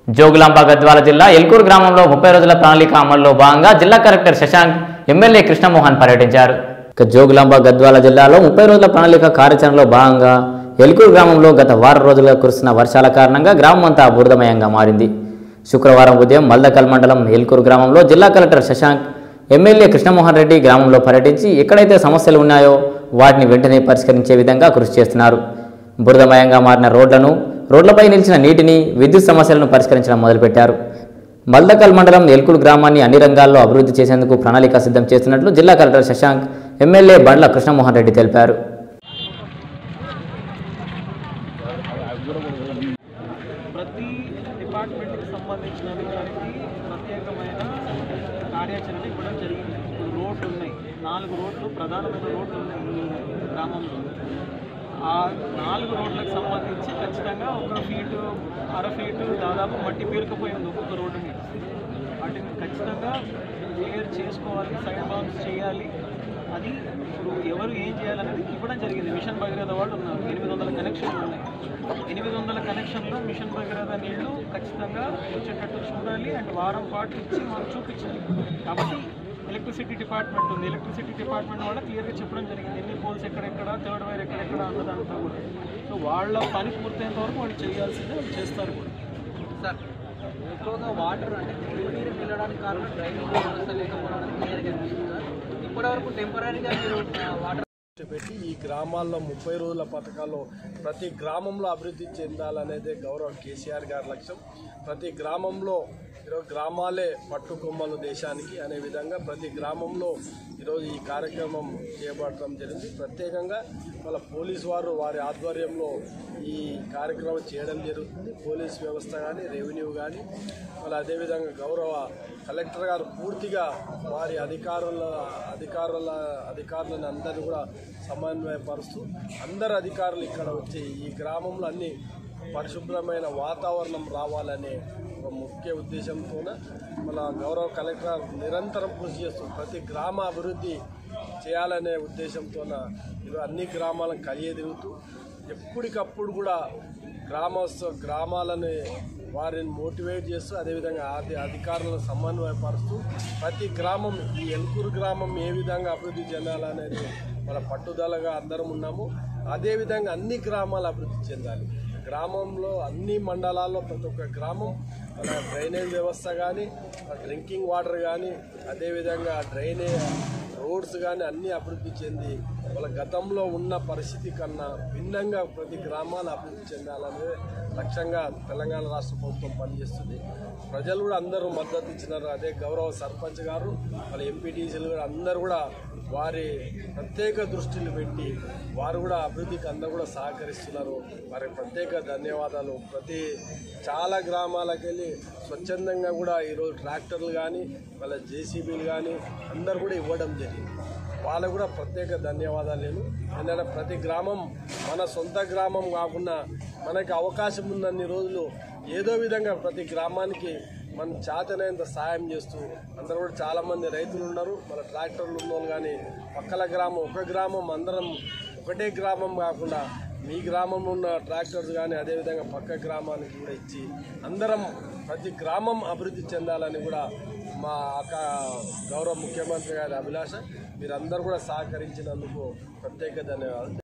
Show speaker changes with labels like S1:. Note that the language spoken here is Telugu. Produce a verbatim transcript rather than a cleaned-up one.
S1: జోగులాంబ గద్వాల జిల్లా ఎల్కూరు గ్రామంలో ముప్పై రోజుల ప్రణాళిక అమల్లో భాగంగా జిల్లా కలెక్టర్ శశాంక్ ఎమ్మెల్యే కృష్ణమోహన్ పర్యటించారు. జోగులాంబ గద్వాల జిల్లాలో ముప్పై రోజుల ప్రణాళిక కార్యాచరణలో భాగంగా ఎల్కూరు గ్రామంలో గత వారం రోజులుగా కురుస్తున్న వర్షాల కారణంగా గ్రామం అంతా బురదమయంగా మారింది. శుక్రవారం ఉదయం మల్దకల్ మండలం ఎల్కూరు గ్రామంలో జిల్లా కలెక్టర్ శశాంక్ ఎమ్మెల్యే కృష్ణమోహన్ రెడ్డి గ్రామంలో పర్యటించి ఎక్కడైతే సమస్యలు ఉన్నాయో వాటిని వెంటనే పరిష్కరించే విధంగా కృషి చేస్తున్నారు. బురదమయంగా మారిన రోడ్లను, రోడ్లపై నిలిచిన నీటిని, విద్యుత్ సమస్యలను పరిష్కరించడం మొదలుపెట్టారు. మల్దకల్ మండలం ఎల్కూరు గ్రామాన్ని అన్ని రంగాల్లో అభివృద్ధి చేసేందుకు ప్రణాళిక సిద్ధం చేస్తున్నట్లు జిల్లా కలెక్టర్ శశాంక్ ఎమ్మెల్యే బండ్ల కృష్ణమోహన్ రెడ్డి తెలిపారు.
S2: ప్రతి డిపార్ట్మెంట్కి సంబంధించిన అధికారికి ప్రత్యేకమైన కార్యాచరణ ఇవ్వడం జరిగింది. రోడ్లు ఉన్నాయి, నాలుగు రోడ్లు ప్రధానమైన రోడ్లు ఉన్నాయి ఈ గ్రామంలో. ఆ నాలుగు రోడ్లకు సంబంధించి ఖచ్చితంగా ఒక ఫీటు అర ఫీటు దాదాపు మట్టి పేరుకుపోయింది ఒక్కొక్క రోడ్డు మీద. వాటిని ఖచ్చితంగా క్లియర్ చేసుకోవాలి, సైడ్ బాంబ్స్ చేయాలి. అది ఇప్పుడు ఎవరు ఏం చేయాలనేది ఇవ్వడం జరిగింది. మిషన్ భగీరథ వాళ్ళు ఉన్నారు, ఎనిమిది వందల కనెక్షన్లు ఉన్నాయి. ఎనిమిది వందల కనెక్షన్లో మిషన్ భగీరథ నీళ్లు ఖచ్చితంగా వచ్చేటట్టు చూడాలి అండ్ వారం పాటు ఇచ్చి మనం చూపించాలి. కాబట్టి ఎలక్ట్రిసిటీ డిపార్ట్మెంట్ ఉంది, ఎలక్ట్రిసిటీ డిపార్ట్మెంట్ వాళ్ళ క్లియర్గా చెప్పడం జరిగింది ఎన్ని పోల్స్ ఎక్కడెక్కడ, థర్డ్ వైర్ ఎక్కడెక్కడ అన్నదంతా కూడా. సో వాళ్ళ పని పూర్తయినంత వరకు వాళ్ళు చేయాల్సిందే, వాళ్ళు చేస్తారు కూడా. సార్ ఎక్కువగా వాటర్ అంటే నీరు వెళ్ళడానికి కారణం డ్రైనేజ్ వ్యవస్థ లేకపోవడానికి క్లియర్గా అనిపిస్తుంది. ఇప్పటివరకు టెంపరీగా మీరు వాటర్
S3: పెట్టి ఈ గ్రామాల్లో ముప్పై రోజుల పథకాల్లో ప్రతి గ్రామంలో అభివృద్ధి చెందాలనేదే గౌరవ కేసీఆర్ గారి లక్ష్యం. ప్రతి గ్రామంలో ఈరోజు గ్రామాలే పట్టుకొమ్మలు దేశానికి అనే విధంగా ప్రతి గ్రామంలో ఈరోజు ఈ కార్యక్రమం చేపట్టడం జరిగింది. ప్రత్యేకంగా వాళ్ళ పోలీసు వారు వారి ఆధ్వర్యంలో ఈ కార్యక్రమం చేయడం జరుగుతుంది. పోలీస్ వ్యవస్థ కానీ, రెవెన్యూ కానీ, మళ్ళీ అదేవిధంగా గౌరవ కలెక్టర్ గారు పూర్తిగా వారి అధికారుల అధికారుల అధికారులను అందరినీ కూడా సమన్వయపరుస్తూ అందరు అధికారులు ఇక్కడ వచ్చి ఈ గ్రామంలో అన్ని పరిశుభ్రమైన వాతావరణం రావాలనే ఒక ముఖ్య ఉద్దేశంతోనే మన గౌరవ కలెక్టర్ నిరంతరం కృషి చేస్తూ ప్రతి గ్రామ అభివృద్ధి చేయాలనే ఉద్దేశంతోన ఇది అన్ని గ్రామాలను కలియ తిరుగుతూ ఎప్పటికప్పుడు కూడా గ్రామస్థ గ్రామాలని వారిని మోటివేట్ చేస్తూ అదేవిధంగా ఆది అధికారులను సమన్వయపరుస్తూ ప్రతి గ్రామం ఈ ఎల్కూరు గ్రామం ఏ విధంగా అభివృద్ధి చెందాలనేది మన పట్టుదలగా అందరం ఉన్నాము. అదేవిధంగా అన్ని గ్రామాలు అభివృద్ధి చెందాలి. గ్రామంలో అన్ని మండలాల్లో ప్రతి ఒక్క గ్రామం మన డ్రైనేజ్ వ్యవస్థ కానీ, డ్రింకింగ్ వాటర్ కానీ, అదేవిధంగా డ్రైనేజ్ రోడ్స్ కానీ అన్నీ అభివృద్ధి చెంది వాళ్ళ గతంలో ఉన్న పరిస్థితి కన్నా భిన్నంగా ప్రతి గ్రామాలు అభివృద్ధి చెందాలనే లక్ష్యంగా తెలంగాణ రాష్ట్ర ప్రభుత్వం పనిచేస్తుంది. ప్రజలు కూడా అందరూ మద్దతు ఇచ్చినారు. అదే గౌరవ సర్పంచ్ గారు, వాళ్ళ ఎంపీటీసీలు కూడా అందరూ కూడా వారి ప్రత్యేక దృష్టిని పెట్టి వారు కూడా అభివృద్ధికి అందరూ కూడా సహకరిస్తున్నారు. వారికి ప్రత్యేక ధన్యవాదాలు. ప్రతి చాలా గ్రామాలకు వెళ్ళి స్వచ్ఛందంగా కూడా ఈరోజు ట్రాక్టర్లు కానీ, వాళ్ళ జేసీబీలు కానీ అందరూ కూడా ఇవ్వడం జరిగింది. వాళ్ళకు కూడా ప్రత్యేక ధన్యవాదాలు. నేను ఎందుకంటే ప్రతి గ్రామం మన సొంత గ్రామం కాకుండా మనకి అవకాశం ఉన్నన్ని రోజులు ఏదో విధంగా ప్రతి గ్రామానికి మనం చేతనైనంత సాయం చేస్తూ అందరూ కూడా చాలామంది రైతులు ఉన్నారు, మన ట్రాక్టర్లు ఉన్నోళ్ళు కానీ పక్కల గ్రామం ఒక గ్రామం అందరం ఒకటే గ్రామం కాకుండా మీ గ్రామంలో ఉన్న ట్రాక్టర్స్ కానీ అదేవిధంగా పక్క గ్రామానికి కూడా ఇచ్చి అందరం ప్రతి గ్రామం అభివృద్ధి చెందాలని కూడా మా అక్క గౌరవ ముఖ్యమంత్రి గారి అభిలాష. మీరందరూ కూడా సహకరించినందుకు ప్రత్యేక ధన్యవాదాలు.